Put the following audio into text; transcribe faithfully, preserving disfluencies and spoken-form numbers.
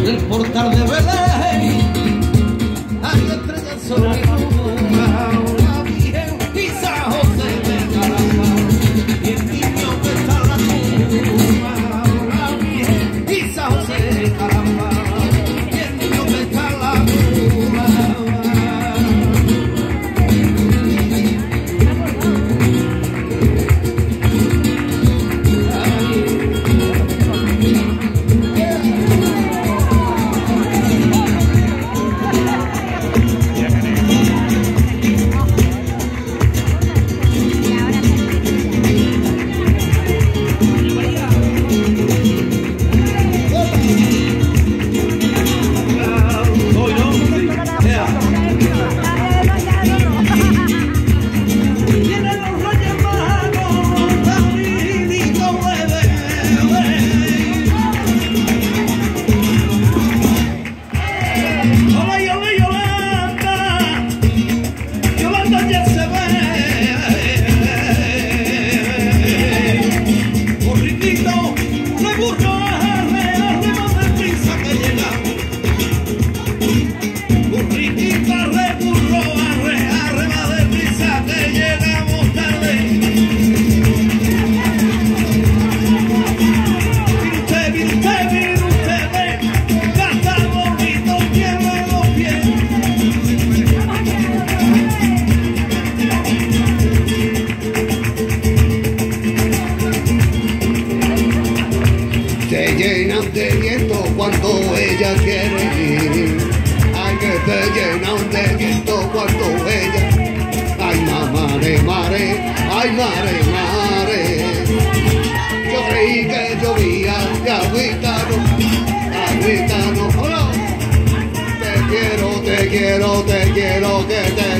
del portal de Belén hay estrellas sobre la luna, Virgen y San José de Caramba, y el niño que está en la tumba, la Virgen y San José de Caramba, y el niño que está en la tumba. De viento cuando ella quiere ir, ay que te llenan de viento cuando ella, ay mare, mare, ay mare, mare, yo creí que llovía de agüita no, agüita no, oh, no. Te quiero, te quiero, te quiero que te